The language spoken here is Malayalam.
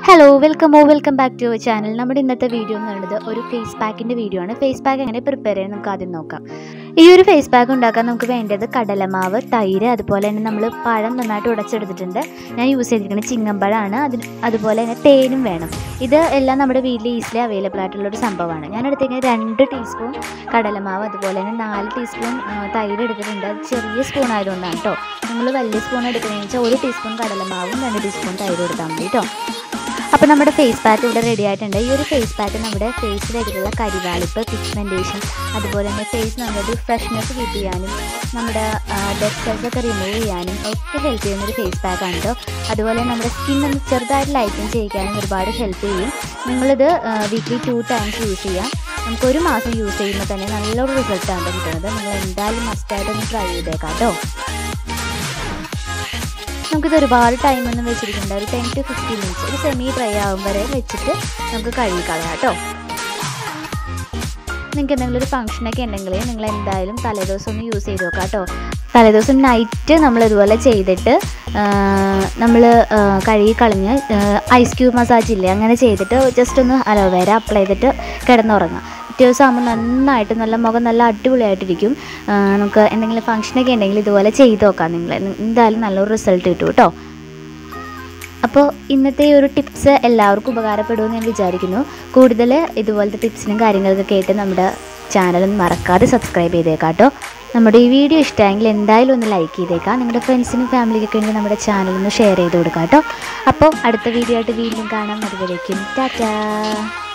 Hello welcome back to our channel. നമ്മുടെ ഇന്നത്തെ വീഡിയോ എന്ന് പറയുന്നത് ഒരു ഫേസ് പാക്കിൻ്റെ വീഡിയോ ആണ്. ഫേസ് പാക്ക് എങ്ങനെ പ്രിപ്പയർ ചെയ്യാൻ നമുക്ക് ആദ്യം നോക്കാം. ഈ ഒരു ഫേസ് പാക്ക് ഉണ്ടാക്കാൻ നമുക്ക് വേണ്ടത് കടലമാവ്, തൈര്, അതുപോലെ തന്നെ നമ്മൾ പഴം നന്നായിട്ട് ഉടച്ചെടുത്തിട്ടുണ്ട്. ഞാൻ യൂസ് ചെയ്തിരിക്കുന്നത് ചിങ്ങമ്പഴമാണ്. അതുപോലെ തന്നെ തേനും വേണം. ഇത് എല്ലാം നമ്മുടെ വീട്ടിൽ ഈസിലി അവൈലബിൾ ആയിട്ടുള്ളൊരു സംഭവമാണ്. ഞാൻ എടുത്തിരിക്കുന്നത് 2 ടീസ്പൂൺ കടലമാവ്, അതുപോലെ തന്നെ 4 ടീസ്പൂൺ തൈര് എടുത്തിട്ടുണ്ട്. അത് ചെറിയ സ്പൂൺ ആയതുകൊണ്ടാണ് കേട്ടോ. നിങ്ങൾ വലിയ സ്പൂൺ എടുക്കുന്നതെന്ന് വെച്ചാൽ 1 ടീസ്പൂൺ കടലമാവും 2 ടീസ്പൂൺ തൈരും എടുത്താൽ മതി കേട്ടോ. അപ്പോൾ നമ്മുടെ ഫേസ് പാക്ക് ഇവിടെ റെഡി ആയിട്ടുണ്ട്. ഈ ഒരു ഫേസ് പാക്ക് നമ്മുടെ ഫേസിലായിട്ടുള്ള കരിവാളിപ്പ്, പിഗ്മെൻറ്റേഷൻ, അതുപോലെ തന്നെ ഫേസ് നമ്മുടെ ഫ്രഷ്നെസ് കീപ്പ് ചെയ്യാനും നമ്മുടെ ഡെഡ് സെൽസ് ഒക്കെ റിമൂവ് ചെയ്യാനും ഒക്കെ ഹെൽപ്പ് ചെയ്യുന്നൊരു ഫേസ് പാക്കാണ് കേട്ടോ. അതുപോലെ നമ്മുടെ സ്കിൻ ഒന്ന് ചെറുതായിട്ട് ലൈറ്റൻ ചെയ്യിക്കാനും ഒരുപാട് ഹെൽപ്പ് ചെയ്യും. നിങ്ങളിത് വീക്ക്ലി 2 ടൈംസ് യൂസ് ചെയ്യാം. നമുക്ക് 1 മാസം യൂസ് ചെയ്യുമ്പോൾ തന്നെ നല്ലൊരു റിസൾട്ടാണ് കിട്ടുന്നത്. നിങ്ങൾ എന്തായാലും മസ്റ്റായിട്ടൊന്ന് ട്രൈ ചെയ്തേക്കാം കേട്ടോ. നമുക്കിത് ഒരുപാട് ടൈമൊന്നും വെച്ചിരിക്കേണ്ട, ഒരു 10 to 15 മിനിറ്റ്സ്, ഒരു സെമി ഡ്രൈ ആകും വരെ വെച്ചിട്ട് നമുക്ക് കഴുകി കളയാം കേട്ടോ. നിങ്ങൾക്ക് എന്തെങ്കിലും ഒരു ഫംഗ്ഷനൊക്കെ ഉണ്ടെങ്കിൽ നിങ്ങൾ എന്തായാലും തലേദിവസം ഒന്ന് യൂസ് ചെയ്ത് നോക്കാം കേട്ടോ. തലേദിവസം നൈറ്റ് നമ്മളിതുപോലെ ചെയ്തിട്ട് നമ്മൾ കഴുകി കളഞ്ഞ് ഐസ് ക്യൂബ് മസാജ് ഇല്ലേ, അങ്ങനെ ചെയ്തിട്ട് ജസ്റ്റ് ഒന്ന് അലോവേര അപ്ലൈ ചെയ്തിട്ട് കിടന്നുറങ്ങാം. പിറ്റേ ദിവസം ആകുമ്പോൾ നന്നായിട്ട് മുഖം നല്ല അടിപൊളിയായിട്ടിരിക്കും. നമുക്ക് എന്തെങ്കിലും ഫംഗ്ഷനൊക്കെ ഉണ്ടെങ്കിൽ ഇതുപോലെ ചെയ്ത് നോക്കാം. നിങ്ങൾ എന്തായാലും നല്ലൊരു റിസൾട്ട് കിട്ടും കേട്ടോ. അപ്പോൾ ഇന്നത്തെ ഈ ഒരു ടിപ്സ് എല്ലാവർക്കും ഉപകാരപ്പെടുമെന്ന് ഞാൻ വിചാരിക്കുന്നു. കൂടുതൽ ഇതുപോലത്തെ ടിപ്സിനും കാര്യങ്ങളൊക്കെ കേട്ട് നമ്മുടെ ചാനലൊന്നും മറക്കാതെ സബ്സ്ക്രൈബ് ചെയ്തേക്കാം കേട്ടോ. നമ്മുടെ ഈ വീഡിയോ ഇഷ്ടമായെങ്കിൽ എന്തായാലും ഒന്ന് ലൈക്ക് ചെയ്തേക്കാം. നിങ്ങളുടെ ഫ്രണ്ട്സിനും ഫാമിലിക്കൊക്കെ ഉണ്ടെങ്കിൽ നമ്മുടെ ചാനലൊന്ന് ഷെയർ ചെയ്ത് കൊടുക്കാം കേട്ടോ. അപ്പോൾ അടുത്ത വീഡിയോ ആയിട്ട് വീണ്ടും കാണാം. അതുവരേക്കും ടാറ്റാ.